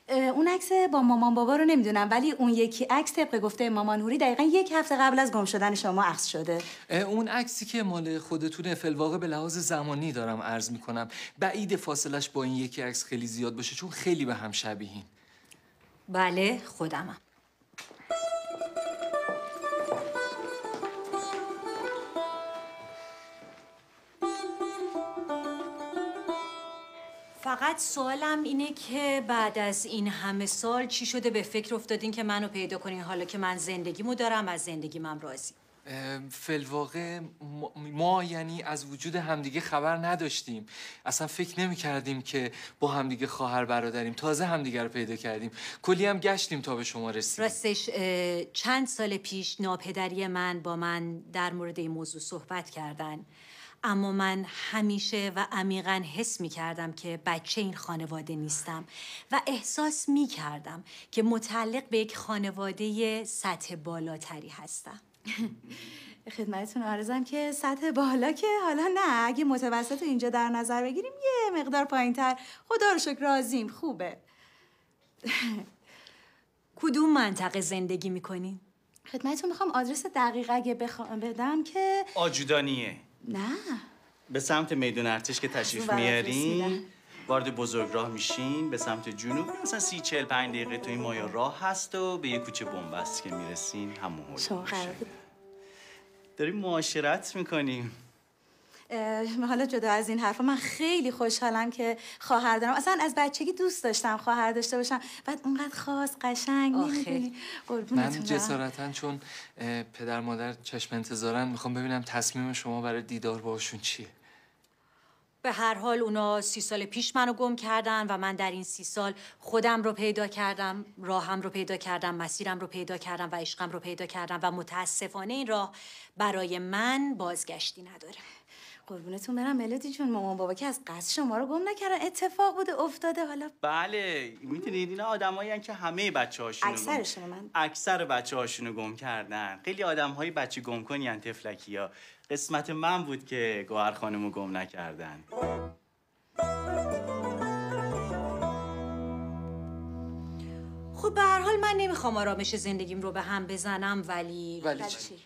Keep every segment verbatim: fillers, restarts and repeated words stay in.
اون عکس با مامان بابا رو نمیدونم، ولی اون یکی عکس طبق گفته مامان هوری دقیقاً یک هفته قبل از گم شدن شما اخذ شده. اون عکسی که مال خودتونه فی‌الواقع به لحاظ زمانی دارم عرض میکنم، بعید فاصلش با این یکی عکس خیلی زیاد باشه چون خیلی به هم شبیهین. بله خودمم. فقط سوالم اینه که بعد از این همه سال چی شده به فکر افتادین که منو پیدا کنین حالا که من زندگیمو دارم، از زندگیم هم راضی؟ فی‌الواقع ما, ما یعنی از وجود همدیگه خبر نداشتیم، اصلا فکر نمی کردیم که با همدیگه خواهر برادریم، تازه همدیگه رو پیدا کردیم، کلی هم گشتیم تا به شما رسیدیم. راستش چند سال پیش ناپدری من با من در مورد این موضوع صحبت کردن، اما من همیشه و عمیقاً حس می کردم که بچه این خانواده نیستم و احساس می کردم که متعلق به یک خانواده سطح بالاتری هستم. خدمتتون عرضم که سطح بالا که حالا نه، اگه متوسط اینجا در نظر بگیریم یه مقدار پایین‌تر، خدا رو شکر راضیم، خوبه. کدوم منطقه زندگی میکنین؟ خدمتتون میخوام آدرس دقیق اگه بخوام بدم که آجودانیه. نه به سمت میدون ارتش که تشریف میارین وارد بزرگراه میشین به سمت جنوب، مثلا سی چهل پنج دقیقه تو این مایا راه هست و به یه کوچه بنبست که میرسین همون هول. شما قرار بود داریم معاشرت میکنیم. حالا جدا از این حرفا من خیلی خوشحالم که خواهر دارم، اصلا از بچگی دوست داشتم خواهر داشته باشم، بعد اونقدر خاص قشنگ نمیدونی. من جسارتا چون پدر مادر چشم انتظارن میخوام ببینم تصمیم شما برای دیدار باشون چیه. به هر حال اونا سی سال پیش منو گم کردن و من در این سی سال خودم رو پیدا کردم، راهم رو پیدا کردم، مسیرم رو پیدا کردم و عشقم رو پیدا کردم و متاسفانه این راه برای من بازگشتی نداره. قربونتون برم ملودی جون، مامان بابا که از قصد شما رو گم نکردن، اتفاق بوده افتاده. حالا بله میتونید اینا آدمایی ان که همه بچه‌هاشون اکثرشون من اکثر بچه‌هاشون رو گم کردن. خیلی آدم‌های بچه گم کنی ان تفلکی‌ها. قسمت من بود که گوهر خانمو گم نکردن. خب به هر حال من نمیخوام آرامش زندگیم رو به هم بزنم، ولی ولی چی؟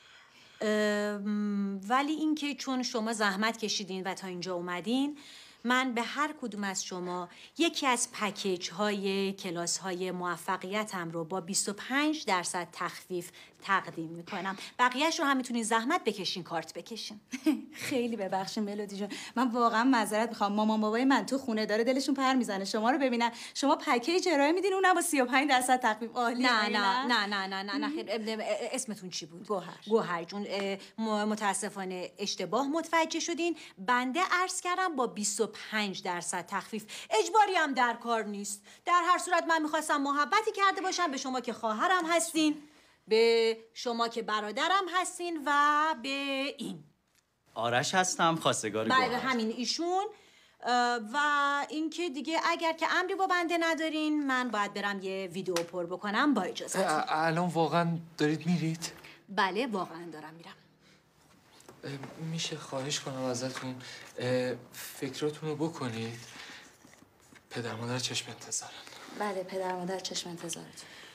ولی اینکه چون شما زحمت کشیدین و تا اینجا اومدین، من به هر کدوم از شما یکی از پکیج های کلاس های موفقیتم رو با بیست و پنج درصد تخفیف تقدیم میکنم. بقیهش رو هم میتونین زحمت بکشین، کارت بکشین. خیلی ببخشین ملودی جون، من واقعا معذرت میخوام. مامان بابای من تو خونه داره دلشون پر میزنه شما رو ببینن، شما پکیج ارائه میدین اونم با سی و پنج درصد تخفیف. عالیه. نه نه نه نه نه نه نه خیر. اسمتون چی بود؟ گوهر. گوهر جون متاسفانه اشتباه متوجه شدین. بنده عرض کردم با بیست و پنج درصد تخفیف، اجباری هم در کار نیست. در هر صورت من میخواستم محبتی کرده باشم به شما که خواهرم هستین، به شما که برادرم هستین و به این آرش هستم، خواستگار گوهر. بله همین ایشون. و اینکه دیگه اگر که امری با بنده ندارین من باید برم یه ویدیو پر بکنم با اجازهتون. الان واقعا دارید میرید؟ بله واقعا دارم میرم. میشه خواهش کنم ازتون فکراتون رو بکنید؟ پدر مادر چشم انتظارن. بله پدر مادر چشم انتظارتون.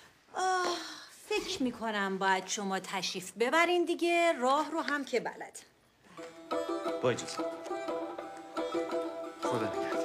فکر میکنم باید شما تشریف ببرین دیگه، راه رو هم که بلد. با اجازه. خدا نگهدار.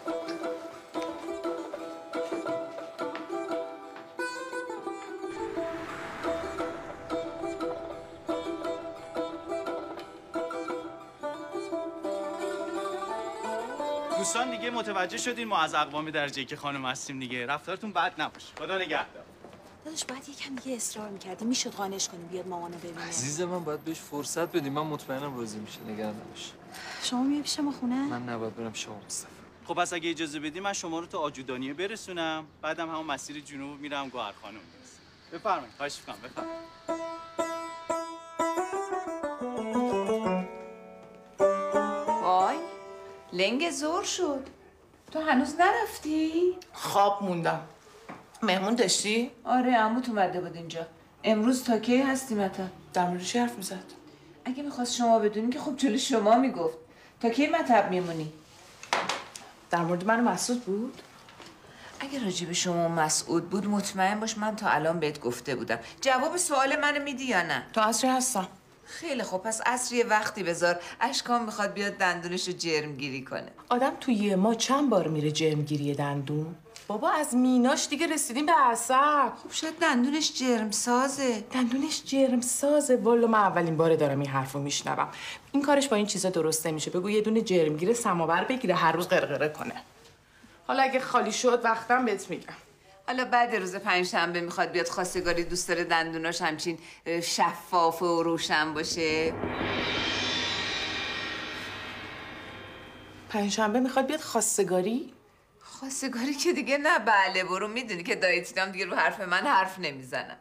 دوستان دیگه متوجه شدین ما از اقوام درجه‌ای که خانم هستیم دیگه. رفتارتون بد نباشه. خدا نگهدار. داداش باید یکم دیگه اصرار می‌کردی، میشد قانعش کنی بیاد مامانو ببینه. عزیز من باید بهش فرصت بدیم، من مطمئنم راضی میشه، نگران نباش. شما میای پیش ما خونه؟ من نباید برم شما مصطفی. خب پس اگه اجازه بدی من شما رو تا آجودانیه برسونم، بعدم همون مسیر جنوب میرم گوهر خانم میرسم. بفرمایید. خواهش می‌کنم بفرمایید. وای لنگ زور شد. تو هنوز نرفتی؟ خواب موندم. مهمون داشتی؟ آره عموت اومده بود اینجا. امروز تا کی هستی مطب؟ در مورد چی حرف میزد؟ اگه میخواست شما بدونین که خب جلوی شما میگفت. تا کی مطب میمونی؟ در مورد من و مسعود بود؟ اگه راجب شما مسعود بود مطمئن باش من تا الان بهت گفته بودم. جواب سوال منو میدی یا نه؟ تا عصری هستم. خیلی خوب، پس عصری وقتی بذار. اشکام میخواد بیاد دندونشو جرمگیری کنه. آدم توی یه ماه چند بار میره جرمگیری دندون؟ بابا از میناش دیگه رسیدیم به عصب. خب شاید دندونش جرم سازه. دندونش جرم سازه؟ والا من اولین باره دارم این حرفو میشنوم. این کارش با این چیزا درست نمیشه. بگو یه دونه جرمگیر سماور بگیره هر روز قرقره کنه. حالا اگه خالی شد وقتم بهت میگم. حالا بعد روز پنجشنبه میخواد بیاد خواستگاری، دوست داره دندوناش همچین شفاف و روشن باشه. پنجشنبه میخواد بیاد خواستگاری؟ خواستگاری که دیگه نه. بله برو، میدونی که دایتینام دیگه رو حرف من حرف نمیزنن.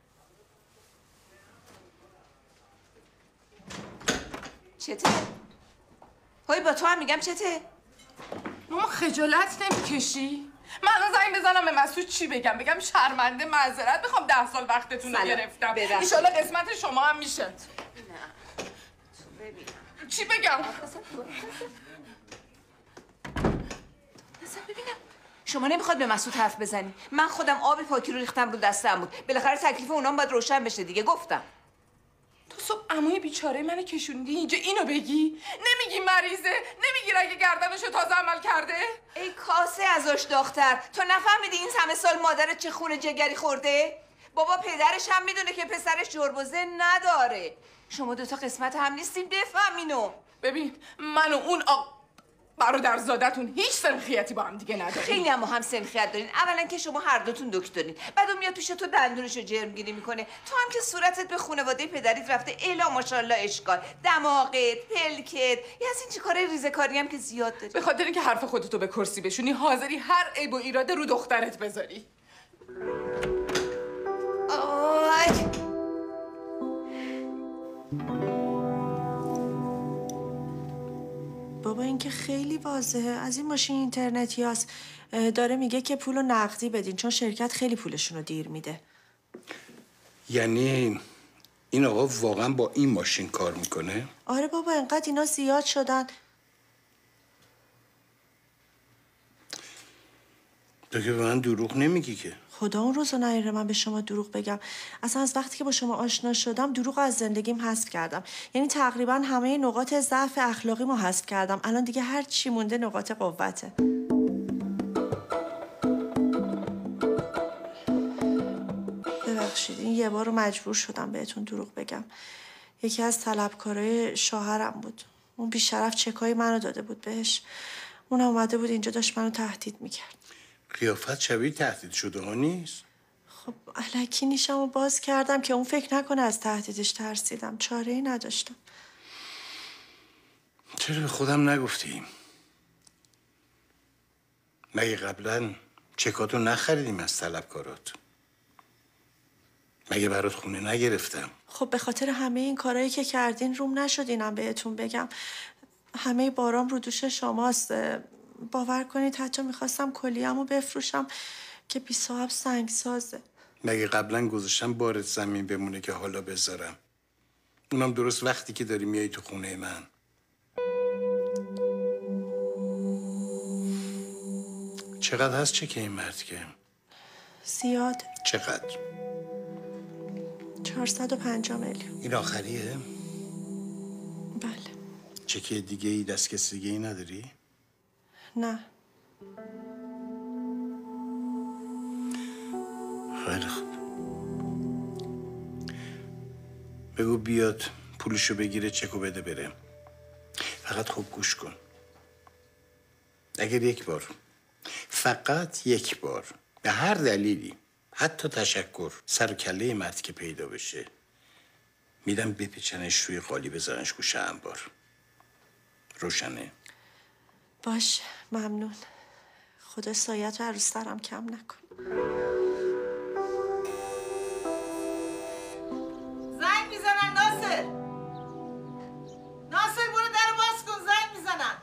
چته؟ های با تو هم میگم چته؟ ماما خجالت نمیکشی؟ من الان زنگ بزنم به مسعود چی بگم؟ بگم شرمنده معذرت میخوام ده سال وقتتون رو گرفتم. ایشالا قسمت شما هم میشه. نه تو ببینم چی بگم؟ نظر ببینم. شما نمیخواد به مسعود حرف بزنی؟ من خودم آب پاکی رو ریختم رو دستم بود. بالاخره تکلیف اونام باید روشن بشه دیگه. گفتم تو صبح عموی بیچاره منو کشوندی اینجا اینو بگی؟ نمیگی مریضه؟ نمیگی رگ گردنشو تازه عمل کرده؟ ای کاسه ازش دختر، تو نفهمیدی این همه سال مادرت چه خون جگری خورده؟ بابا پدرش هم میدونه که پسرش جربوزه نداره. شما دوتا قسمت هم نیستین، بفهمینو. ببین من و اون آق... برادرزادتون هیچ سنخیتی با هم دیگه ندارین. خیلی هم هم سنخیت دارین. اولا که شما هر دوتون دکترین، بعد اون میاد پیش تو دندونشو جرمگیری میکنه. تو هم که صورتت به خانواده پدریت رفته، الا ماشاءالله اشکال، دماغت، پلکت، یه از این چیکارای ریزه‌کاری هم که زیاد داری. به خاطر اینکه حرف خودتو به کرسی بشونی حاضری هر عیب و ایراده رو دخترت بذاری. آی بابا این که خیلی واضحه. از این ماشین اینترنتی هست. داره میگه که پولو نقدی بدین چون شرکت خیلی پولشون رو دیر میده. یعنی این آقا واقعا با این ماشین کار میکنه؟ آره بابا انقدر اینا زیاد شدن. تو که به من دروغ نمیگی که. خدا اون روزو نیاره من به شما دروغ بگم. اصلا از وقتی که با شما آشنا شدم دروغ از زندگیم حذف کردم. یعنی تقریبا همه نقاط ضعف اخلاقیمو حذف کردم. الان دیگه هر چی مونده نقاط قوته. ببخشید این یه بار رو مجبور شدم بهتون دروغ بگم. یکی از طلبکارای شوهرم بود. اون بیشرف چکای منو داده بود بهش. اون اومده بود اینجا داشت منو تهدید میکرد. قیافت شبیه تهدید شده ها نیست؟ خب الکی نیشمو باز کردم که اون فکر نکنه از تهدیدش ترسیدم. چاره ای نداشتم. چرا به خودم نگفتیم؟ مگه قبلا چکاتو نخریدیم از طلبکارات؟ مگه برات خونه نگرفتم؟ خب به خاطر همه این کارهایی که کردین روم نشد اینم بهتون بگم. همه بارام رو دوش شماست. باور کنید حتی میخواستم کلیه‌مو بفروشم که بی صاحب سنگ سازه. مگه قبلا گذاشتم بارت زمین بمونه که حالا بذارم؟ اونم درست وقتی که داری میای تو خونه من. چقدر هست چکه این مرد که؟ زیاد. چقدر؟ چهارصد و پنجاه میلیون. این آخریه؟ بله. چکه دیگه ای دست کسی دیگه ای نداری؟ نه. خیلی خوب. بگو بیاد پولشو بگیره چکو بده بره. فقط خوب گوش کن. اگر یک بار، فقط یک بار، به هر دلیلی، حتی تشکر، سر و کله مرد که پیدا بشه، میدم بپیچنش روی قالی بذارنش گوشه انبار. روشنه؟ باش ممنون. خدا سایت رو عروس سرم کم نکن. زنگ میزنن ناصر. ناصر برو در باز کن، زنگ میزنن.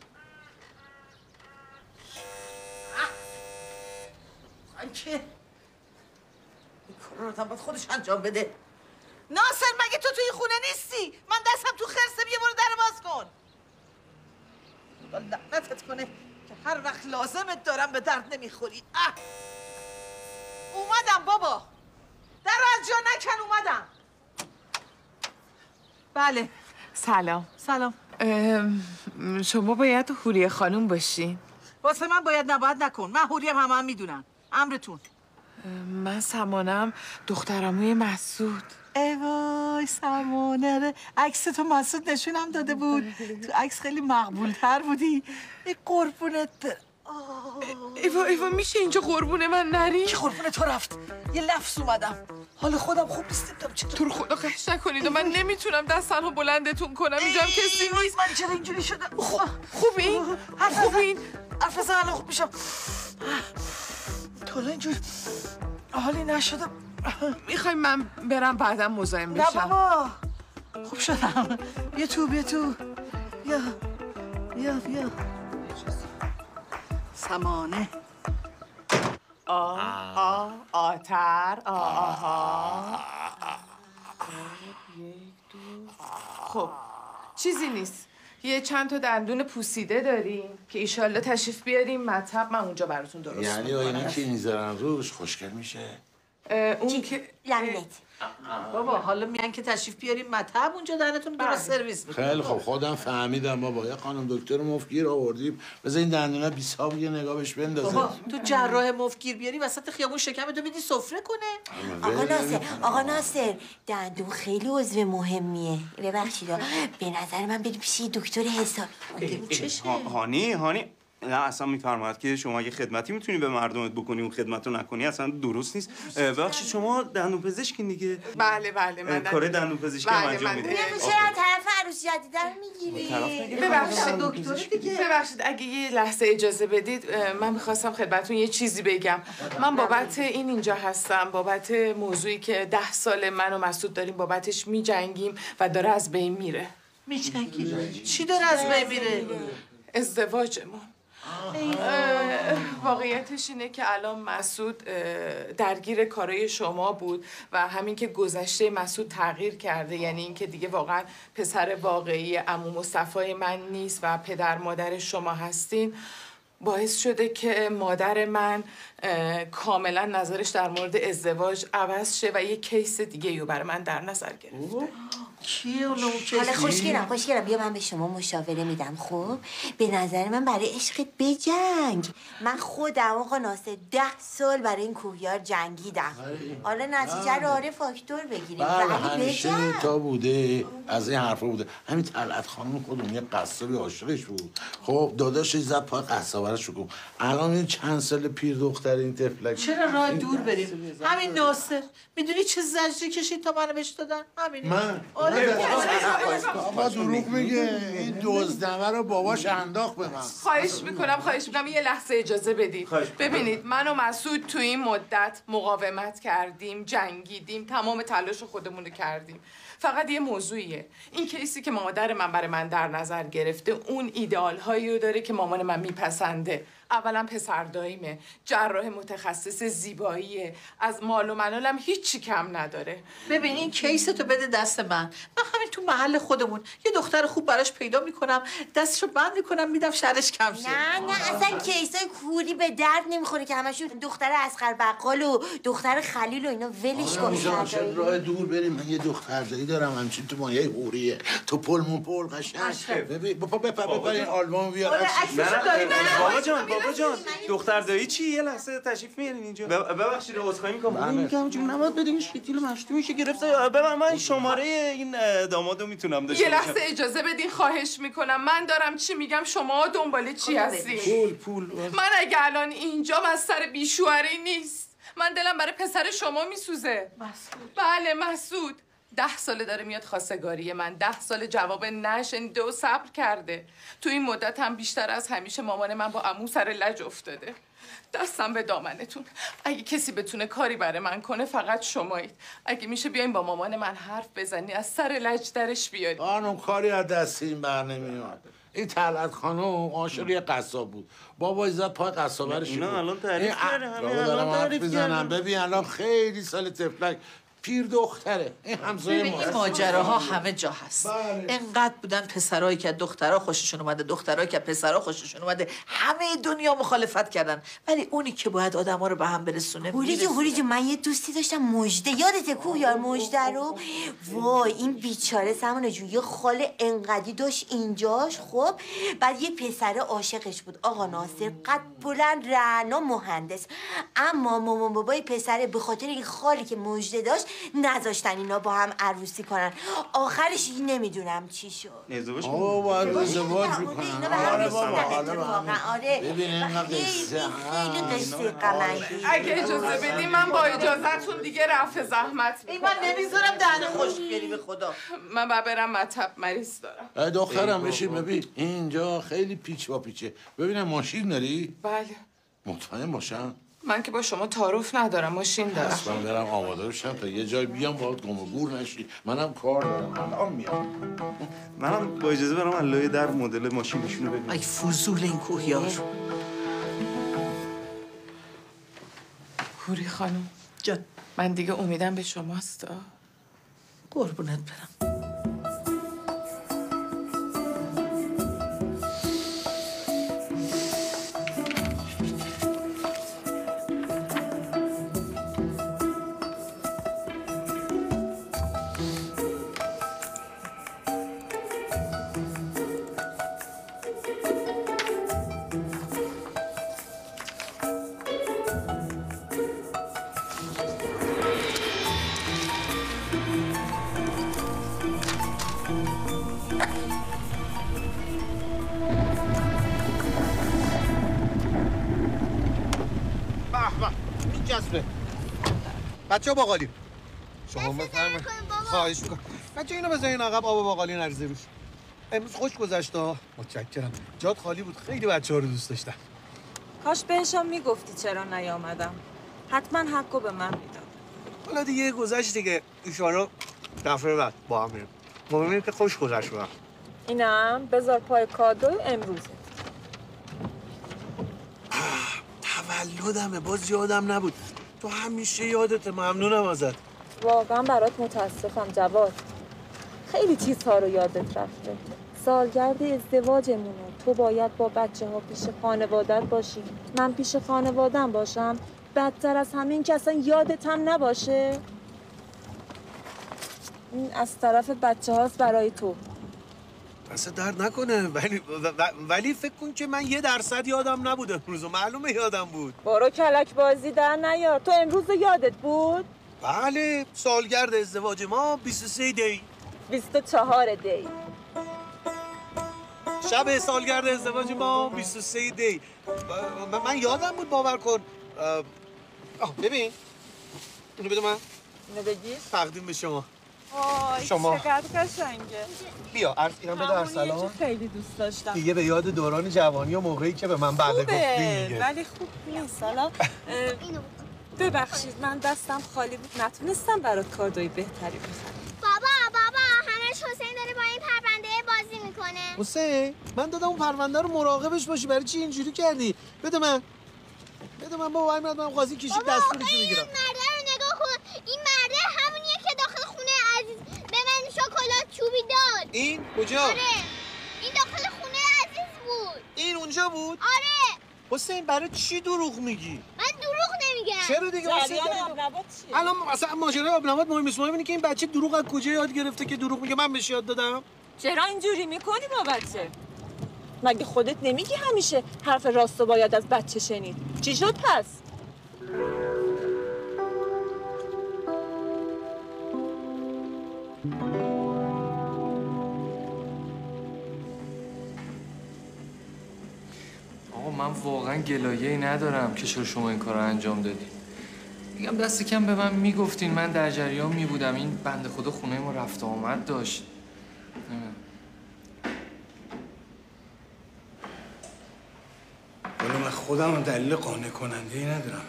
زنگ که این کار رو باید خودش انجام بده. ناصر مگه تو توی خونه نیستی؟ من دستم تو خرسه، بیا برو در باز کن. خدا لعنتت کنه که هر وقت لازمت دارم به درد نمیخوری. اه. اومدم بابا، در از جا نکن. اومدم. بله. سلام. سلام. شما باید حوریه خانوم باشین. واسه من باید نباید نکن. من حوریم همه هم میدونن. امرتون. من سمانم، دخترموی مسعود. ای وای سمانه، عکس تو مسعود نشونم داده بود. تو عکس خیلی مقبول‌تر بودی. ای قربونت بر. ایوا ایوا میشه اینجا قربون من نری؟ کی قربون تو رفت؟ یه لفظ اومدم. حال خودم خوب نیست. تو رو خدا قش نکنید و من نمیتونم دستنها بلندتون کنم. اینجا هم کسی نیست. من چرا اینجوری شدم؟ خوبین؟ خوبین؟ حرف بزن الان خوب میشم. تو اینجوری حالی نشدم. میخوای من برم بعدم مزاحم بشم؟ نه بابا خوب شدم. بیا تو بیا تو. بیا بیا بیا. سمانه. آه آه آتر آه آها. یک دو. خب چیزی نیست. یه چند تا دندون پوسیده داریم که ایشالله تشریف بیاریم مطب، من اونجا براتون درست یعنی میکنم. آینه که میذارن روش خوشگل میشه؟ اون که لعنت. بابا حالا میان که تشریف بیاریم مطب، اونجا دهنتون درست سرویس میکنیم. خیلی خب خودم فهمیدم بابا. یه خانم دکتر مفگیر آوردیم، بذار این دندونا بی حساب یه نگاه بهش بندازه. بابا تو جراح مفگیر بیاری وسط خیابون شکمتو بدی سفره کنه. آقا ناصر آقا ناصر دندون خیلی عضو مهمیه. ببخشید به نظر من بریم پیش دکتر حسابی. چشه؟ هانی هانی نه اصلا میفرماید که شما اگه خدمتی میتونی به مردمت بکنی اون خدمت رو نکنی اصلا درست نیست. ببخشید شما دندون پزشکین دیگه؟ بله بله من کار دندون پزشکی هم انجام میدید. چرا طرف عروس جدیده رو میگیری؟ ببخشید ببخشید اگه یه لحظه اجازه بدید من میخواستم خدمتتون یه چیزی بگم. من بابت این اینجا هستم، بابت موضوعی که ده سال من و مسعود داریم بابتش میجنگیم و داره از بین میره. میجنگی؟ چی داره از بین میره؟ ازدواجمون. واقعیتش اینه که الان مسعود درگیر کارای شما بود و همین که گذشته مسعود تغییر کرده، یعنی اینکه دیگه واقعا پسر واقعی عمو مصطفی من نیست و پدر مادر شما هستین، باعث شده که مادر من کاملا نظرش در مورد ازدواج عوض شه و یه کیس دیگه رو برای من در نظر گرفته. کیه اون کیس؟ حالا خوشگلم خوشگلم بیا من به شما مشاوره میدم. خب به نظر من برای عشقت بجنگ. من خودم آقا ناصر ده سال برای این کوهیار جنگیدم. حالا نتیجه رو آره فاکتور بگیریم. بله ولی همیشه بجنگ. تا بوده از این حرفا بوده. همین طلعت خانم خودمون یه قصابی عاشقش بود. خب داداشش زد پای قصابرش رو گفت. الان این چند سال پیر دختر این طفلک. چرا راه دور بریم؟ همین ناصر میدونی چه زجری کشید تا منو بهش دادن؟ همین. من بابا دروغ میگه. این دزدمه رو باباش انداخت به من. خواهش میکنم خواهش میکنم یه لحظه اجازه بدید. ببینید من و مسعود تو این مدت مقاومت کردیم، جنگیدیم، تمام تلاش خودمون رو کردیم. فقط یه موضوعیه. این کیسی که مادر من برای من در نظر گرفته اون ایدئال هایی رو داره که مامان من میپسنده. اولا پسر داییمه، جراح متخصص زیباییه، از مال و منالم هیچی کم نداره. ببین این کیستو بده دست من، من همین تو محل خودمون یه دختر خوب براش پیدا میکنم، دستشو بند میکنم میدم شرش کم شه. نه نه اصلا کیسای کوری به درد نمیخوره که همشون دختر اصغر بقال و دختر خلیل و اینا ولش کن. آره چرا راه دور بریم؟ من یه دختر دایی دارم همچین تو مایه حوریه، تو پل مون پل قشنگ. ببین بابا بپر بپر این آلبوم بیار. بابا جان بابا جان دختر دایی چی؟ یه لحظه تشریف میارین اینجا. ببخشید عذرخواهی میکنم. میگم چون نباید بدین شتیل مشتی میشه گرفت. ببر من شماره این دامادو میتونم داشته یه لحظه اجازه بدین خواهش میکنم. من دارم چی میگم شما دنبال چی هستین؟ پول پول. من اگه الان اینجام از سر بیشوهری نیست. من دلم برای پسر شما میسوزه. مسعود. بله مسعود. ده ساله داره میاد خواستگاری من، ده سال جواب نشنیده و صبر کرده. تو این مدت هم بیشتر از همیشه مامان من با عمو سر لج افتاده. دستم به دامنتون، اگه کسی بتونه کاری برای من کنه فقط شمایید. اگه میشه بیاین با مامان من حرف بزنی از سر لج درش بیاری. خانم کاری از دست این بر نمیاد. این طلعت خانم عاشق یه قصاب بود. بابا ایزد پای قصابرش. اینا الان تعریف کرده همه الان تعریف بزنم. ببین الان خیلی سال تفلک پیر دختره. این همسایه ببین ما این ماجراها همه جا هست. بله. انقدر بودن پسرایی که دخترها خوششون اومده، دخترایی که پسرها خوششون اومده، همه دنیا مخالفت کردن، ولی اونی که باید آدما رو به هم برسونه هوری جون هوری جون من یه دوستی داشتم مژده، یادته کوهیار مژده رو؟ وای این بیچاره سمانه جون یه خاله انقدی داشت اینجاش. خب بعد یه پسر عاشقش بود آقا ناصر، قد بلند رعنا مهندس، اما مامان بابای پسر به خاطر این خالی که مژده داشت نذاشتن اینا با هم عروسی کنن. آخرش این نمیدونم چی شد. ازدواج کنن. آه باید ازدواج میکنن. آره بابا آره. ببین اینقدر قصه خیلی قصه غم‌انگیز. اگه اجازه بدیم من با اجازهتون دیگه رفع زحمت این من نمیذارم دهن خشک بیاری به خدا. من باید برم مطب مریض دارم. دخترم بشین ببین اینجا خیلی پیچ با پیچه. ببینم ماشین داری؟ بله. مطمئن باشم. من که با شما تعارف ندارم، ماشین دارم. اصلا برم آماده بشم تا یه جای بیام باید گم و گور نشی. منم کار دارم الان میام. منم با اجازه برام علای در مدل ماشینشونو ببینم. ای فضول این کوهیار. هوری خانم جان من دیگه امیدم به شماست. قربونت برم. بچه ها باقالی شما بفرمایید. خواهش میکنم بچه اینو بذارین عقب آب باقالی نریزه روش. امروز خوش گذشت ها. متشکرم. جات خالی بود. خیلی بچه ها رو دوست داشتم. کاش بهشم میگفتی چرا نیامدم. حتما حقو به من میداد. حالا دیگه گذشت دیگه. ایشالا دفعه بعد با هم میریم. مهمه که خوش گذشت بود. اینم بذار پای کادوی امروزت. تولدمه باز یادم نبود. تو همیشه یادت. ممنونم ازت. واقعا برات متاسفم جواد. خیلی چیزها رو یادت رفته. سالگرد ازدواجمونه. تو باید با بچه ها پیش خانوادت باشی. من پیش خانوادم باشم. بدتر از همه این که اصلا یادت هم نباشه. این از طرف بچه هاست برای تو. دست درد نکنه ولی ولی فکر کن که من یه درصد یادم نبود امروز. معلومه یادم بود. برو کلک بازی در نیار. تو امروز یادت بود؟ بله سالگرد ازدواج ما بیست و سه دی. بیست و چهار دی. شب سالگرد ازدواج ما بیست و سه دی. من یادم بود باور کن. آه ببین اینو بده من. اینو بگیر. تقدیم به شما. وای شما. چقدر قشنگه. بیا عرض اینم بده ارسلان. خیلی دوست داشتم. دیگه به یاد دوران جوانی و موقعی که به من بله گفتی دیگه. ولی خوب نیست. حالا ببخشید من دستم خالی بود نتونستم برات کادوی بهتری بخرم. بابا بابا همش حسین داره با این پرونده بازی میکنه. حسین من دادم اون پرونده رو مراقبش باشی. برای چی اینجوری کردی؟ بده من. بده من بابا. همین من قاضی کشید دستورشو میگیرم. این مرده رو نگاه کن. این مرده همونیه که داخل خونه عزیز به من شکلات چوبی داد. این کجا؟ آره این داخل خونه عزیز بود. این اونجا بود؟ آره. حسین برای چی دروغ میگی؟ من دروغ نمیگم. چرا دیگه حسین؟ جریان آبنبات چیه؟ الان اصلا ماجرای آبنبات مهم نیست. مهم اینه که این بچه دروغ از کجا یاد گرفته که دروغ میگه. من بهش یاد دادم. چرا اینجوری میکنی با بچه؟ مگه خودت نمیگی همیشه حرف راستو باید از بچه شنید؟ چی شد پس؟ آقا من واقعا گلایه‌ای ندارم که چرا شما این کار رو انجام دادین. میگم دست کم به من میگفتین من در جریان میبودم. این بنده خدا خونه ما رفت آمد داشت. ولی من خودم دلیل قانع کننده ای ندارم.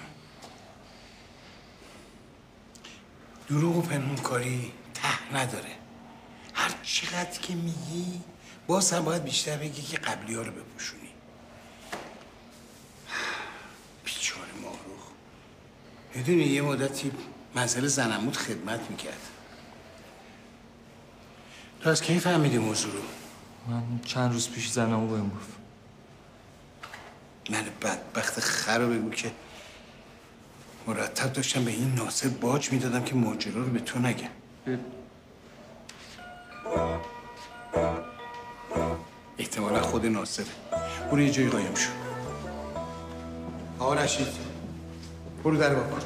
دروغ و پنهونکاری ته نداره. هر چقدر که میگی باز هم باید بیشتر بگی که قبلی ها رو بپوشونی. بیچاره ماروخ. میدونی یه مدتی منزل زنمود خدمت میکرد. تو از کی فهمیدی موضوع رو؟ من چند روز پیش زنمو بهم گفت. من بدبخت خر رو بگو که مرتب داشتم به این ناصر باج میدادم که ماجرا رو به تو نگم. احتمالا خود ناصره. برو یه جایی قایم شو. آقا رشید برو در بکن.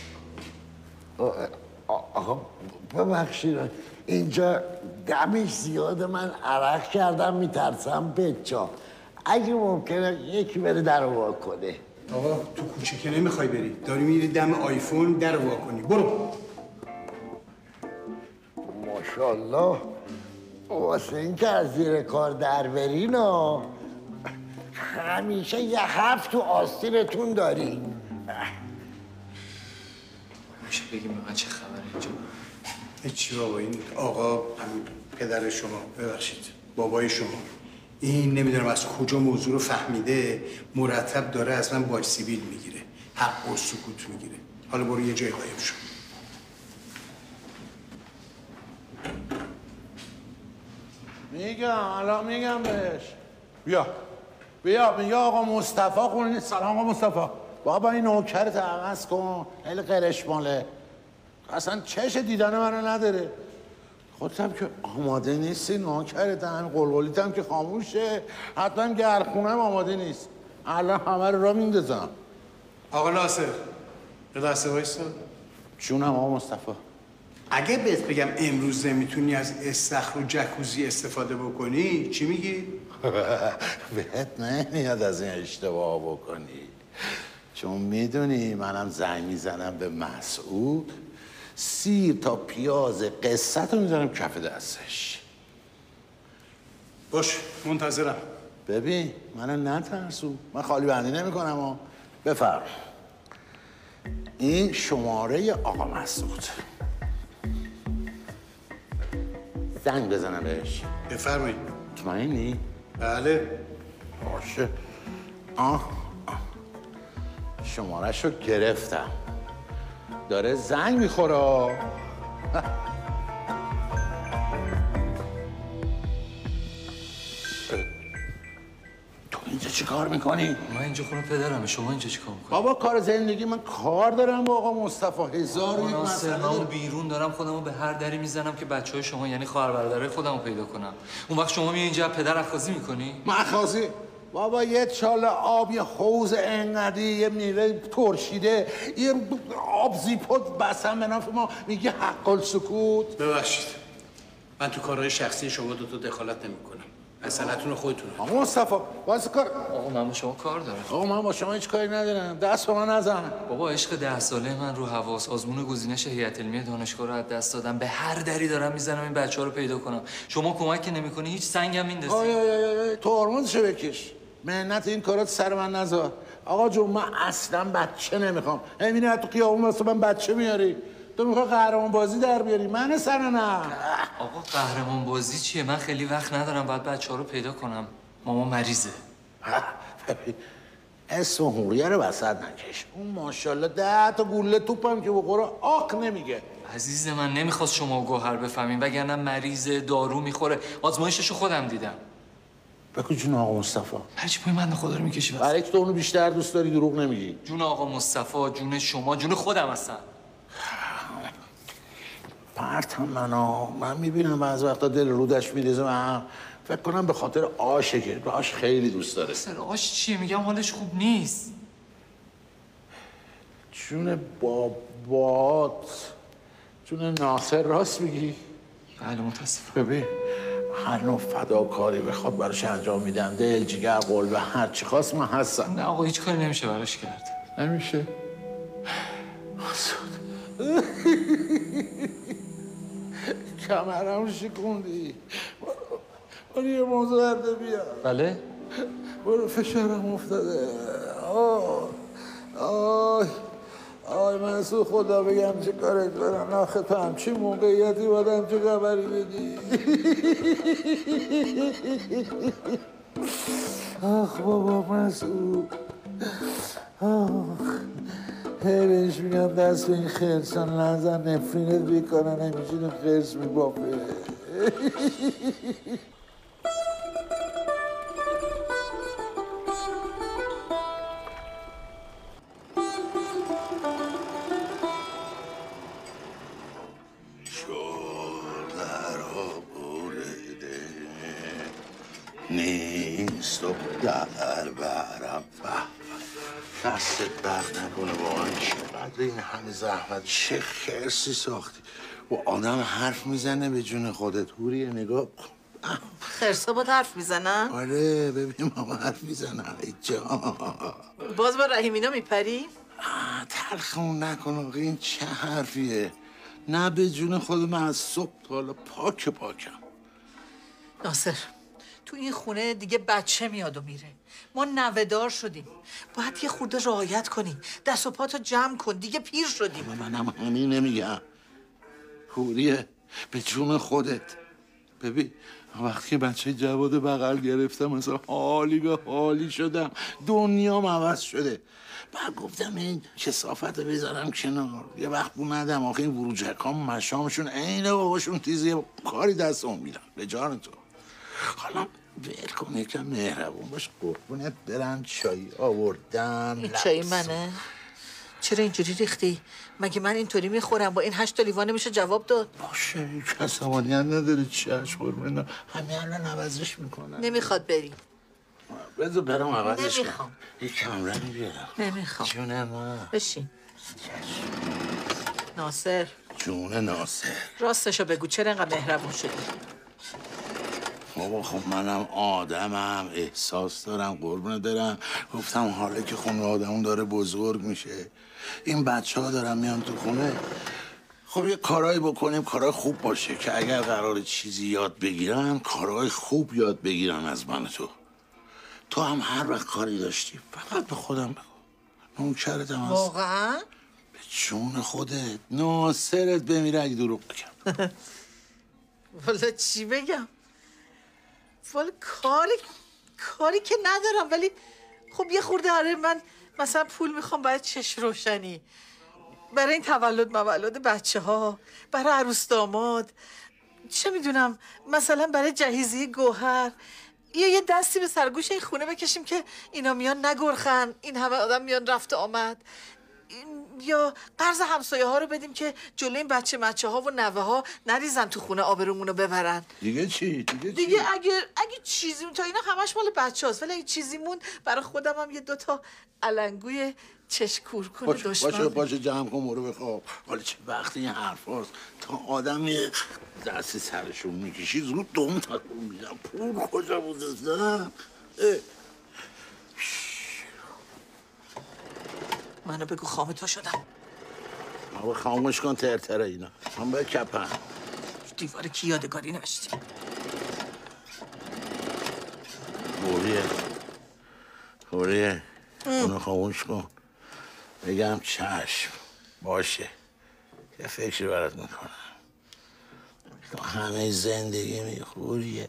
آقا ببخشید اینجا دمش زیاده، من عرق کردم میترسم بچا. اگه ممکنه یکی بره در رو وا کنه. آقا تو کوچه که نمیخوای بری، داری میری دم آیفون در رو وا کنی. برو. ماشاءالله واسه این که از زیر کار در برین ها همیشه یه هفت تو آستینتون دارین. میشه بگیم من چه خبره اینجا؟ هیچی بابا، این آقا همین پدر شما، ببخشید بابای شما، این نمیدونم از کجا موضوع رو فهمیده، مرتب داره از من باج سیبیل میگیره، حق و سکوت میگیره. حالا برو یه جای قایم شو. میگم الان میگم بهش. بیا بیا میگه آقا مصطفی خونی. سلام آقا مصطفی. بابا این نوکرت عوض کن، خیلی قرش ماله، اصلا چش دیدن منو نداره. خودتم که آماده نیستی نوکرت، همین قلقلیتم که خاموشه، حتما گرخونم آماده نیست. الان همه رو را میندازم. آقا ناصر یه لحظه وایسا. جونم آقا مصطفی. اگه بهت بگم امروز نمیتونی از استخر و جکوزی استفاده بکنی چی میگی؟ بهت نمیاد از این اشتباه بکنی، چون میدونی منم زنگ میزنم به مسعود، سیر تا پیاز قصت رو میزنم کف دستش. باش منتظرم. ببین منو نترسو، من خالی بندی نمی کنم ها. بفرم این شماره آقا مسعود، زنگ بزنم بهش. بفرمایید. مطمئنی؟ بله. باشه. آه شماره‌شو گرفتم، داره زنگ میخوره. تو اینجا چی کار میکنی؟ من اینجا خونه پدرمه، شما اینجا چی کار میکنی؟ بابا کار زندگی من کار دارم با آقا مصطفی، هزار و یک مسئله. من بیرون دارم خودمو به هر دری میزنم که بچهای شما یعنی خواهر برادرای خودمو پیدا کنم. اون وقت شما میای اینجا پدر اخاذی میکنی؟ من اخاذی؟ بابا یه چاله آب، یه حوض انقدی، یه میوه ترشیده، یه آب زیپوت بسن به نفع ما، میگه حق السکوت. ببخشید من تو کارهای شخصی شما دو تا دخالت نمیکنم. مسئله‌تون خودتونه. آقا مصطفی واسه کار. آقا من با شما کار دارم. آقا من با شما هیچ کاری ندارم، دست به من نزن. بابا عشق ده ساله من رو حواس، آزمون گزینش هیئت علمی دانشگاه رو از دست دادم، به هر دری دارم میزنم این بچه‌ها رو پیدا کنم. شما کمک نمی‌کنی، هیچ سنگم میندازی. آی آی آی تو هورمونشو بکش. منت این کارات سر من نذار. آقا جون من اصلا بچه نمیخوام. همین تو خیابون واسه من بچه میاری. تو میخوای قهرمان بازی در بیاری، من سر نه. آقا قهرمان بازی چیه؟ من خیلی وقت ندارم، باید بچه‌ها رو پیدا کنم. ماما مریضه. ببین اسم حوریه رو وسط نکش. اون ماشاءالله ده تا گوله توپم که بخوره آق نمیگه. عزیز من نمیخواست شما گوهر بفهمین، وگرنه مریضه، دارو میخوره. آزمایششو خودم دیدم. بگو جون آقا مصطفی. هرچی پای من خدا رو میکشی. برای تو اونو بیشتر دوست داری، دروغ نمیگی. جون آقا مصطفی، جون شما، جون خودم هستن. پرتم منو من میبینم بعض وقتا دل رودش میریزه، من فکر کنم به خاطر آشه که به آش خیلی دوست داره. سر آش چیه؟ میگم حالش خوب نیست. جون بابات، جون ناصر راست میگی؟ بله متاسفم. ببین هر نوع فداکاری بخواد براش انجام میدم، دل جگر قلبه هر چی خواست من هستم. نه آقا هیچ کاری نمیشه براش کرد. نمیشه. مسعود کمرم شکوندی. برو یه موضوع برده بیا. بله؟ برو فشارم افتاده. آه آه آی مسعود خدا بگم چه کارت برم، آخه تو همچی موقعیتی بادم چه خبری بدی. آخ بابا مسعود، آخ هی بهش میگم دست به این خرسان نزن نفرینت بیکنه نمیشینه خرس میبافه. نیست و در برم دستت برد نکنه واقعا چقدر این همه زحمت چه خرسی ساختی و آدم حرف میزنه به جون خودت. هوریه نگاه خرسا با حرف میزنن؟ آره ببین ماما حرف میزنن. ای جان باز با رحیمینا میپری؟ تلخمون نکن آقا این چه حرفیه؟ نه به جون خود من از صبح تا حالا پاک پاکم. ناصر تو این خونه دیگه بچه میاد و میره. ما نوه‌دار شدیم. باید یه خورده رعایت کنی. دست و پاتو جمع کن. دیگه پیر شدیم. منم همین نمیگم. هوریه به جون خودت. ببین وقتی بچه جواد بغل گرفتم مثلا حالی به حالی شدم. دنیام عوض شده. بعد گفتم این کثافت رو بذارم کنار. یه وقت اومدم آخه این وروجکام مشامشون عین باباشون تیزی کاری دستم میرم. به جان تو. حالا ول کن یکم مهربون باش قربونت برم. چای آوردم. این چای منه؟ چرا اینجوری ریختی؟ مگه من اینطوری میخورم؟ با این هشت تا لیوان میشه جواب داد؟ باشه این کسوانی هم نداره چشم قربونه. همه الان عوضش میکنن. نمیخواد بری. بذار برم عوضش کنم. نمیخوام. یک کمرنگ بیارم. نمیخوام. جون من. بشین. ناصر. جون ناصر. راستشو بگو چرا اینقدر مهربون شدی؟ بابا خب منم آدمم احساس دارم قربونت برم. گفتم حالا که خونه آدمون داره بزرگ میشه این بچه ها دارن میان تو خونه خب یه کارایی بکنیم کارای خوب باشه که اگر قرار چیزی یاد بگیرن کارای خوب یاد بگیرن از من تو. تو هم هر وقت کاری داشتی فقط به خودم بگو. نوکرتم هست. واقعا؟ به جون خودت. ناصرت بمیره اگه دروغ بگم. والا چی بگم؟ والا کاری کاری که ندارم ولی خب یه خورده آره من مثلا پول میخوام برای چش روشنی برای این تولد مولد بچه ها برای عروس داماد چه میدونم مثلا برای جهیزیه گوهر یا یه دستی به سرگوش این خونه بکشیم که اینا میان نگرخن این همه آدم میان رفت آمد یا قرض همسایه ها رو بدیم که جلوی این بچه مچه ها و نوه ها نریزن تو خونه آبرومون رو ببرن. دیگه چی؟ دیگه چی؟ دیگه اگه اگه چیزی تا اینا همش مال بچه هاست ولی اگه چیزی مون برای خودم هم یه دوتا علنگوی چشکور کنه باشه دشمن. باشه باشه جمع کن برو بخواب. حالا چه وقتی این حرف هاست تا آدم یه دستی سرشون میکشی زود دوم تکون میدم. پول کجا بودستم؟ منو بگو خامه تو شدم. آقا خاموش کن ترتره اینا. من باید کپن. دیوار کی یادگاری نوشتی؟ بوریه بوریه اونو خاموش کن. بگم چشم باشه یه فکری برات میکنم. تو همه زندگی میخوریه.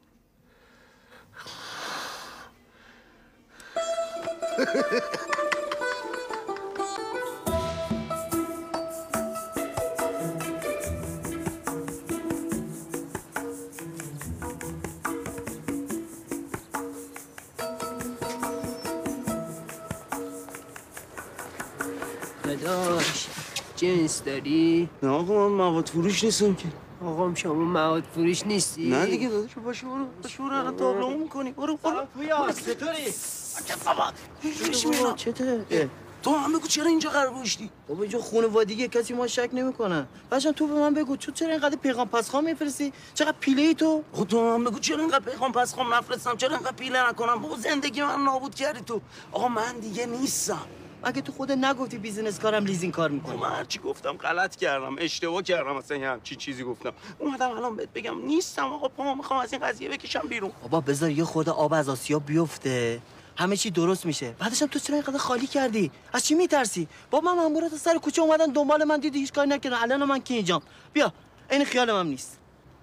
داداش جنس داری؟ نه آقا من مواد فروش نیستم که. آقام شما مواد فروش نیستی؟ نه دیگه داداش باشه برو باشه برو الان تابلو میکنی برو برو پویا چطوری؟ چه بابا چش میبینم چته؟ تو هم بگو چرا اینجا قرار گذاشتی؟ بابا اینجا خانوادگیه کسی ما شک نمیکنه. بچه‌م تو به من بگو تو چرا اینقدر پیغام پسخوام میفرستی؟ چقدر پیله ای تو؟ خب تو هم بگو چرا اینقدر پیغام پسخوام نفرستم؟ چرا اینقدر پیله نکنم؟ بابا زندگی من نابود کردی تو. آقا من دیگه نیستم. اگه تو خودت نگفتی بیزینس کارم لیزینگ کار میکنم. من هرچی گفتم غلط کردم اشتباه کردم مثلا یه همچی چیزی گفتم اومدم الان بهت بگم نیستم آقا پا میخوام از این قضیه بکشم بیرون. بابا بذار یه خورده آب از آسیاب بیفته همه چی درست میشه. بعدش هم تو چرا اینقدر خالی کردی؟ از چی میترسی؟ بابا من مامورات سر کوچه اومدن دنبال من دیدی هیچ کاری نکردن. الان من کی اینجام؟ بیا این خیال من نیست.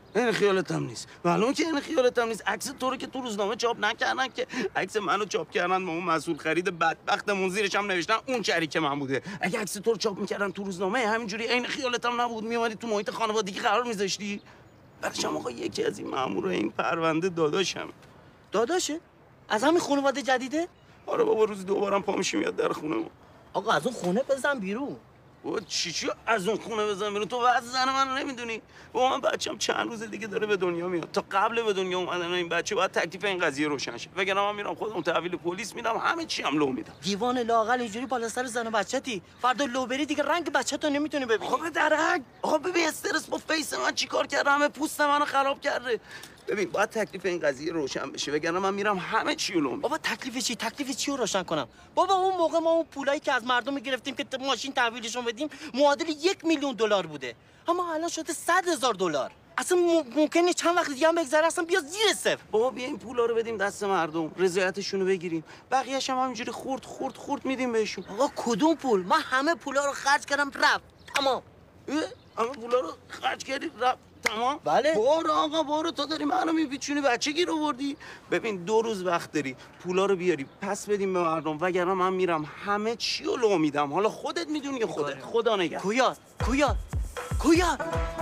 این خیالتم نیست. معلومه که این خیالتم نیست. عکس تو رو که تو روزنامه چاپ نکردن که عکس منو چاپ کردن با اون مسئول خرید بدبختمون زیرش هم نوشتن اون شریک من بوده. اگه عکس تو رو چاپ میکردن تو روزنامه همینجوری این خیالتم نبود میومدی تو محیط خانوادگی قرار میذاشتی. بعدشم آقا یکی از این مامورا این پرونده داداشم. داداشه؟ از همین خانواده جدیده؟ آره بابا روزی دوبارم پا میشه میاد در خونه ما. آقا از اون خونه بزن بیرون. بابا چی چی از اون خونه بزن بیرون؟ تو وضع زن منو نمیدونی؟ بابا من بچه‌م چند روز دیگه داره به دنیا میاد. تا قبل به دنیا اومدن این بچه باید تکلیف این قضیه روشن شه. وگرنه من میرم خودم تحویل پلیس میدم همه چی هم لو میدم. دیوان لااقل اینجوری بالا سر زن و بچه‌تی. فردا لو بری دیگه رنگ بچه‌تو نمیتونی ببینی. خب درک. آقا ببین استرس با فیس من چیکار کرده؟ همه پوست منو خراب کرده. ببین باید تکلیف این قضیه روشن بشه وگرنه من میرم همه چی رو لوم. بابا تکلیف چی؟ تکلیف چی رو روشن کنم؟ بابا اون موقع ما اون پولایی که از مردم میگرفتیم که ماشین تحویلشون بدیم معادل یک میلیون دلار بوده. اما الان شده صد هزار دلار. اصلا ممکنه چند وقت دیگه هم بگذره اصلا بیا زیر صفر. بابا بیا این پولا رو بدیم دست مردم، رضایتشون رو بگیریم. بقیه‌اش هم همینجوری خورد خورد خورد میدیم بهشون. آقا کدوم پول؟ من همه پولا رو خرج کردم رفت. تمام. همه پولا رو خرج کردی رفت. تمام؟ بله. برو آقا برو تا داری منو میپیچونی بچه گیر آوردی. ببین دو روز وقت داری پولا رو بیاری پس بدیم به مردم وگرنه من میرم همه چی رو لو میدم. حالا خودت میدونی خودت. خدا نگهدار. کویا کویا کویا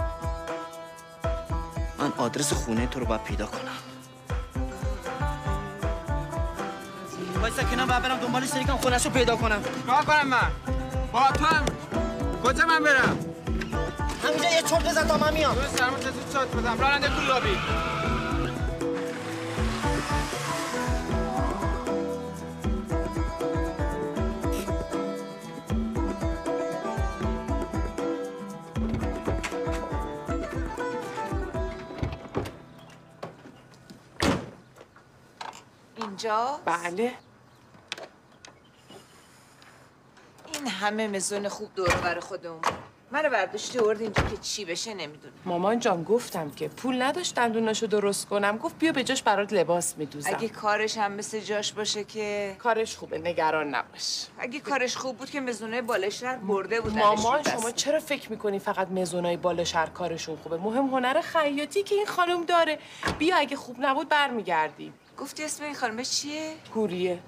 من آدرس خونه تو رو باید پیدا کنم. وایسا کنم باید برم دنبال شریکم خونه‌ش رو پیدا کنم. کار کنم من؟ با تو هم کجا من برم؟ همینجا یه چرت بزن تا من میام. تو سرمون چه چرت بزن؟ راننده تو لابی. اینجا؟ بله. این همه مزون خوب دور و بر خودمون. منو برداشتی آورد اینجا که چی بشه نمیدونم. مامان جان گفتم که پول نداشت دندوناشو درست کنم. گفت بیا به جاش برات لباس میدوزم. اگه کارش هم مثل جاش باشه که کارش خوبه نگران نباش. اگه کارش خوب بود که مزونای بالا شهر برده بودنش. مامان شما چرا فکر میکنی فقط مزونای بالا شهر کارشون خوبه؟ مهم هنر خیاطی که این خانم داره. بیا اگه خوب نبود برمیگردیم. گفتی اسم این خانمش چیه؟ هوریه.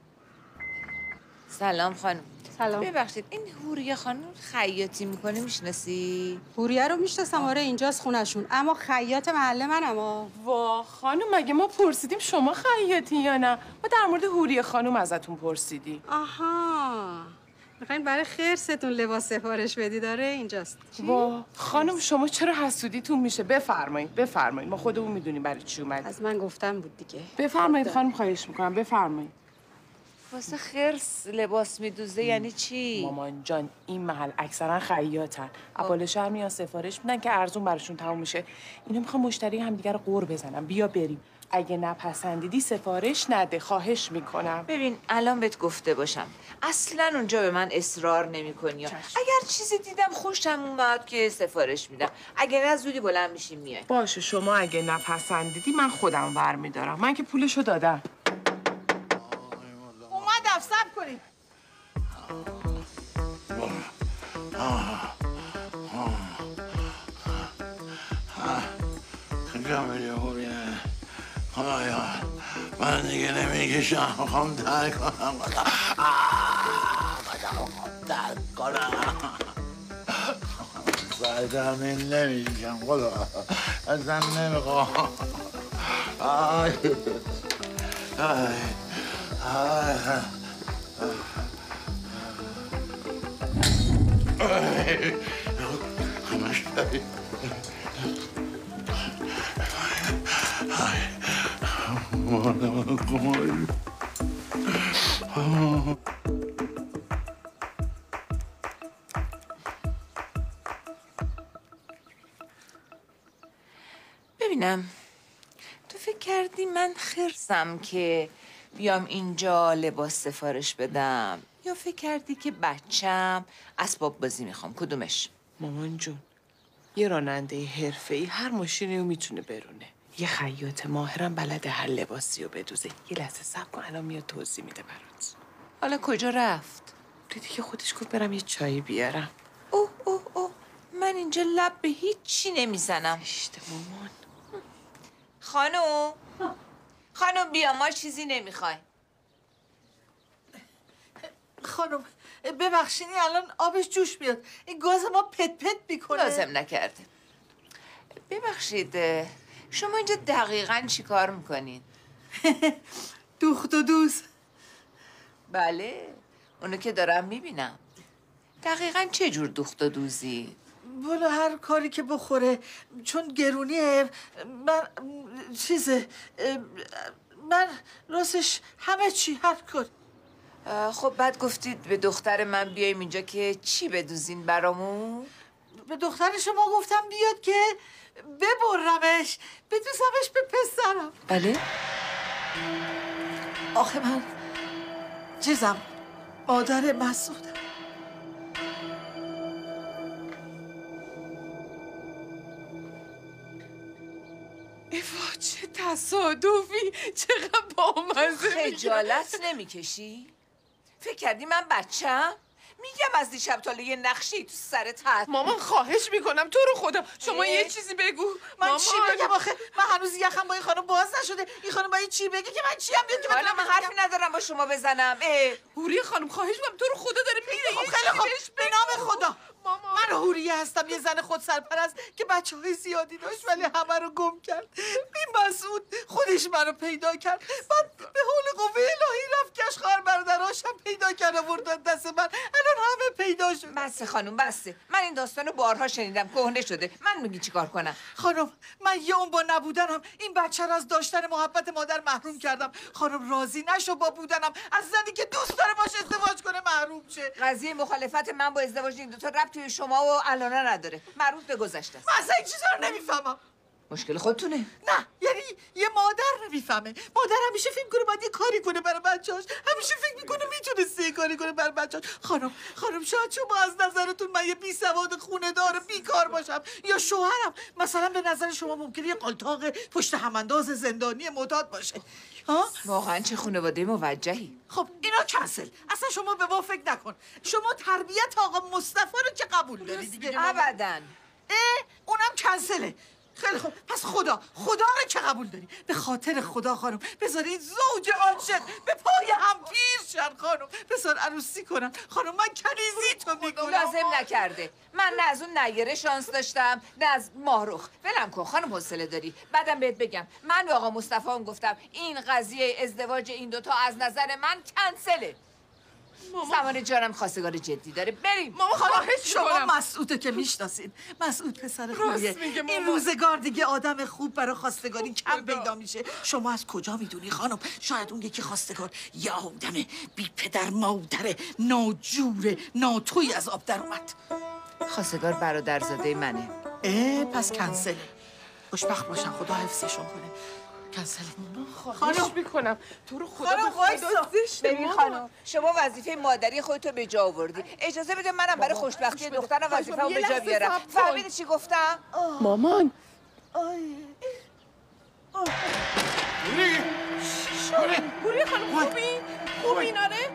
سلام خانم. سلام. ببخشید این هوریه خانم خیاطی میکنه میشناسی؟ هوریه رو میشناسم آره اینجاست خونشون اما خیاط محله منم ها. وا خانم مگه ما پرسیدیم شما خیاطی یا نه؟ ما در مورد هوریه خانم ازتون پرسیدیم. آها میخواین برای خرستون لباس سفارش بدی داره اینجاست. وا خانم شما چرا حسودیتون میشه؟ بفرمایید بفرمایید ما خودمون میدونیم برای چی اومدید. از من گفتم بود دیگه. بفرمایید خانم خواهش میکنم بفرمایید. واسه خرس لباس میدوزه یعنی چی؟ مامان جان این محل اکثرا خیاطن. اول شهر میان سفارش میدن که ارزون براشون تموم میشه. اینا میخوان مشتری همدیگه رو قور بزنن. بیا بریم. اگه نپسندیدی سفارش نده خواهش میکنم. ببین الان بهت گفته باشم اصلا اونجا به من اصرار نمیکنی. اگر چیزی دیدم خوشم اومد که سفارش میدم. اگه نه زودی بلند میشیم میای. باشه شما اگه نپسندیدی من خودم برمیدارم. من که پولشو دادم. اومدم صبر کنید. کجا میری هوریه؟ خدایا من دیگه نمیکشم میخوام ترک کنم ترک کنم سرکم این نمیکشم خدا اصلا نمیخوام آی آی آی آی همش داری ببینم تو فکر کردی من خرسم که بیام اینجا لباس سفارش بدم یا فکر کردی که بچم اسباب بازی میخوام؟ کدومش؟ مامان جون یه راننده حرفه‌ای هر ماشینی رو میتونه برونه. یه خیاط ماهرم بلده هر لباسی رو بدوزه. یه لحظه صبر کن الان میاد توضیح میده برات. حالا کجا رفت؟ دیدی که خودش گفت برم یه چایی بیارم. اوه اوه اوه من اینجا لب به هیچ چی نمیزنم. مامان. خانم خانم بیا، ما چیزی نمیخوایم. خانم ببخشینی الان آبش جوش میاد، این گاز ما پت پت میکنه. لازم نکرده. ببخشید شما اینجا دقیقاً چی کار میکنین؟ دوخت و دوز. بله اونو که دارم میبینم. دقیقاً چه جور دوخت و دوزی؟ والا هر کاری که بخوره، چون گرونیه. من چیزه من راستش همه چی، هر کاری. خب بعد گفتید به دختر من بیایم اینجا که چی بدوزین برامون؟ به دختر شما گفتم بیاد که ببرمش، بدوزمش به پسرم. بله؟ آخه من چیزم مادر مسعودم. ایوا چه تصادفی، چقدر بامزه. خجالت نمیکشی؟ فکر کردی من بچم؟ میگم از دیشب تا یه نقشی تو سرت هست. مامان خواهش میکنم تو رو خدا شما یه چیزی بگو. من مامان. چی بگم آخه؟ من هنوز یخم با این خانم باز نشده. این خانم باید چی بگه که من چی هم بیاد که حالا من حرفی ندارم با شما بزنم. حوری خانم خواهش میکنم تو رو خدا داره میره. خب خیلی خوب به نام خدا. من حوریه هستم، یه زن خود سرپرست که بچه های زیادی داشت ولی همه رو گم کرد. این مسعود خودش منو پیدا کرد، بعد به حول قوه الهی رفت کش خواهر برادراشم پیدا کرد و برد دست من. الان همه پیدا شد. بسه خانم بسه، من این داستانو بارها شنیدم، کهنه شده. من میگی چیکار کنم؟ خانم من یه اون با نبودنم این بچه رو از داشتن محبت مادر محروم کردم. خانم راضی نشو با بودنم از زنی که دوست داره باش ازدواج کنه محروم شه. قضیه مخالفت من با ازدواج این دوتا ربطی شما و الانه نداره، مربوط به گذشته است. من اصلا این چیزا رو نمیفهمم. مشکل خودتونه. نه یعنی یه مادر نمیفهمه. مادر همیشه فکر کنه باید یه کاری کنه برای بچه‌اش، همیشه فکر میکنه میتونه یه کاری کنه برای بچه‌اش. خانم خانم شاید شما از نظرتون من یه بی سواد خونه دار بیکار باشم یا شوهرم مثلا به نظر شما ممکنه یه قالتاق پشت همانداز زندانی معتاد باشه. ها واقعا چه خانواده موجهی. خب اینا کنسل. اصلا شما به ما فکر نکن. شما تربیت آقا مصطفی رو که قبول داری دیگه؟ ابداً. اه اونم کنسله. خیلی خوب پس خدا خدا رو که قبول داری. به خاطر خدا خانم بذارید زوج عاشق به پای هم پیر شن. خانم بذار عروسی کنن. خانم من کنیزی تو میکنم. لازم نکرده. من نه از اون نیره شانس داشتم نه از ماهرخ. ولم کن خانم، حوصله داری. بعدم بهت بگم من به آقا مصطفی هم گفتم این قضیه ازدواج این دوتا از نظر من کنسله. زمان جانم خواستگار جدی داره. بریم. ماما خواهش شما مسعوده که میشناسید. مسعود پسر خوبیه. این روزگار دیگه آدم خوب برای خواستگاری کم پیدا میشه. شما از کجا میدونی خانم؟ شاید اون یکی خواستگار یه آدم بی پدر مادر ناجور ناتوی از آب در اومد. خواستگار برادرزاده منه. اه پس کنسله. خوشبخت باشن، خدا حفظشون کنه. کنسل. خانم میکنم تو رو خدا خانم به خدا زشته. ببین خانم شما وظیفه مادری خودتو به جا آوردی. اجازه بده منم برای خوشبختی دخترم وظیفه‌مو به جا بیارم. فهمیدی چی گفتم؟ مامان بوری بوری خانم خوبی؟ خوبی ناره؟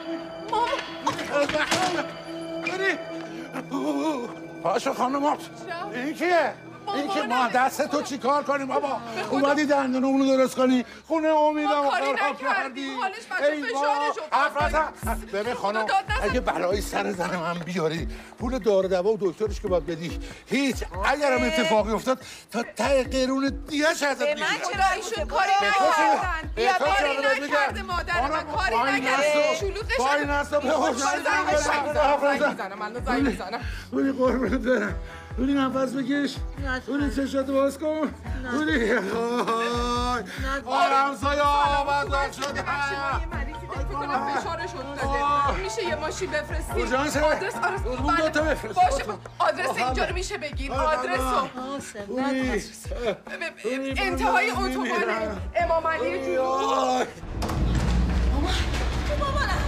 مامان بوری پاشو خانمات این کیه؟ این که ما دست تو چی کار کنیم بابا؟ اومدی دندون اونو درست کنی خونه امیدم ما و کاری خراب نکردیم. کردی. حالش بچه فشارش افرازم ببین خانم اگه بلایی سر زن من بیاری پول دار دوا و دکترش که باید بدی هیچ. اگرم اتفاقی افتاد تا ته قرون دیگه‌ش ازت میگیرم. من چرا ایشون کاری نکردن؟ بیا کاری نکرده مادر من کاری نکرده. شلوغش وای نستا به خوش میزنم الان زنگ میزنم. بوری قربونت برم. بوری نفس بکش. بوری چشاتو باز کن. بوری آرام سایه آمد شده. فکرم فشارش افتاده. میشه یه ماشین بفرستید؟ اورژانس آدرس آدرس اون دو تا بفرست. باشه آدرس اینجا رو میشه بگین. آدرسو انتهای اتوبان امام علی جلو. مامان مامانم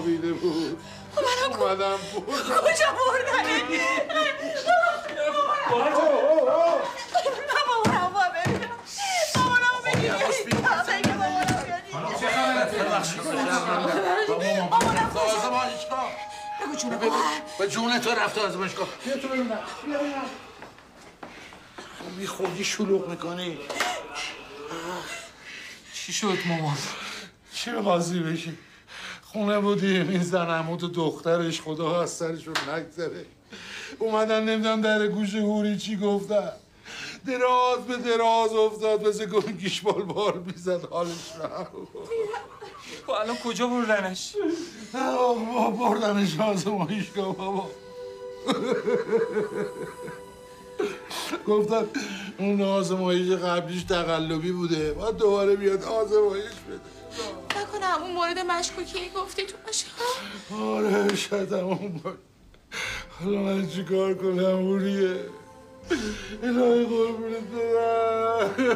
خوابیده بود. اومدم بود. کجا بردنه؟ مامانم با ببینم. مامانم بگیر. چه خبره؟ مامانم تو آزمایشگاه. بگو جونه بگو به جون تو رفته آزمایشگاه. بیا تو ببینم. بیا ببینم. بی خودی شلوغ میکنی. چی شد مامان؟ چی می‌خواستی بشی؟ خونه بودیم این زن عمود و دخترش خدا از سرشون نگذره. اومدن نمیدونم در گوش هوری چی گفتن. دراز به دراز افتاد مثل گنگیش بال بار میزد حالش رفت. خب الان کجا بردنش؟ بابا بردنش آزمایشگاه بابا. گفتن اون آزمایش قبلیش تقلبی بوده باید دوباره بیاد آزمایش بده. نکنم اون مورد مشکوکی گفتی تو باشه. آره شاید همون باید. حالا من چی کار کنم اوریه؟ الهی قربونت برم.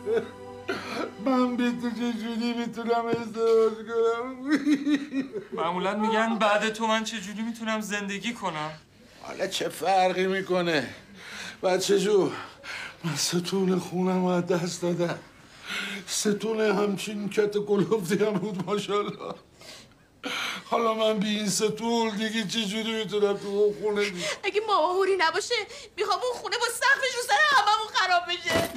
من بی تو چجوری میتونم ازدواج کنم؟ معمولا میگن بعد تو من چجوری میتونم زندگی کنم؟ حالا چه فرقی میکنه؟ بچه جو من ستون خونم از دست دادم. ستون همچین کت گلفتی هم بود ماشاءالله. حالا من بی این ستون دیگه چجوری میتونم تو اون خونه بید؟ اگه ماما هوری نباشه میخوام اون خونه با سقفش رو سر هممون خراب بشه.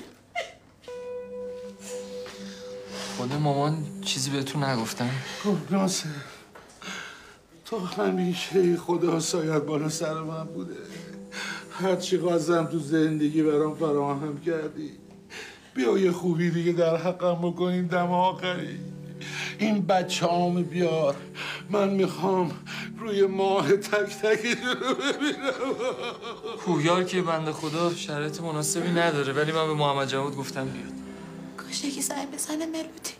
خود مامان چیزی بهتون نگفتن؟ گفت ناصر تو همیشه خدا سایت بالا سر من بوده. هرچی خواستم تو زندگی برام فراهم کردی. بیا یه خوبی دیگه در حقم بکنیم دم آخری. این بچه هامو بیار من میخوام روی ماه تک تکشون رو ببینم. پویار که بنده خدا شرایط مناسبی نداره ولی من به محمد جواد گفتم بیاد. کاش یکی زنگ بزنه ملودی.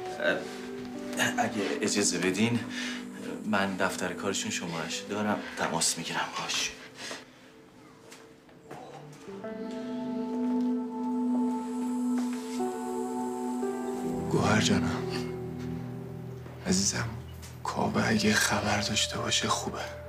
اگه اجازه بدین من دفتر کارشون شمارش دارم تماس میگیرم باش. گوهر جانم عزیزم کاوه اگه خبر داشته باشه خوبه.